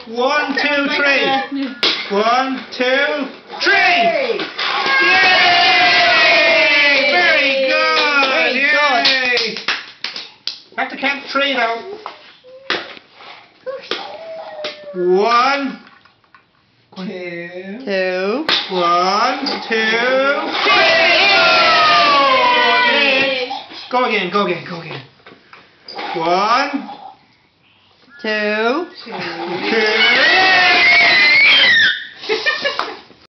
1, 2, 3. 1, 2, 3. Yay! Very good. Yay! Have to count 3 though. 1, 2. 1, 2, 3. Go again, go again, go again. 1, 2. 2.